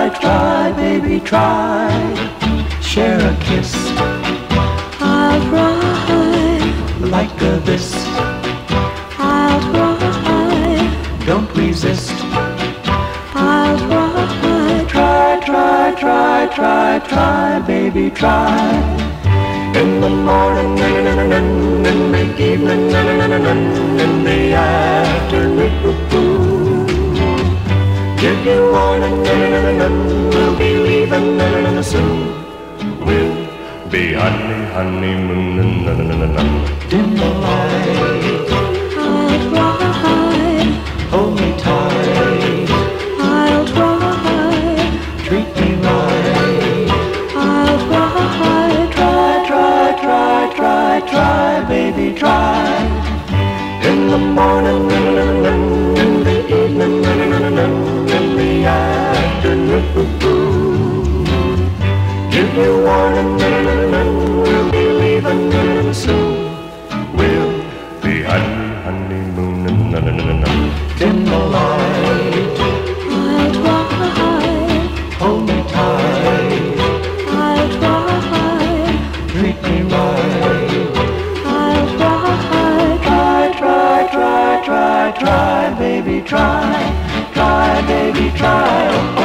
try, baby, try. Share a kiss. I'll try like a this. I'll try. Don't resist. I'll try. Try, baby, try. In the morning, in the evening, in the afternoon. Give you warning, we'll be leaving soon. We'll be honeymooning. Dim the light. I'll try. Hold me tight. I'll try. Treat me right. I'll Try, baby, try. In the morning, in the evening, in the afternoon. Give you warning, we'll be leaving soon. We'll be honeymooning. Dim the light. I'll try. Hold me tight. I'll try. Treat me right. I'll Try, baby, try. Try, baby, try.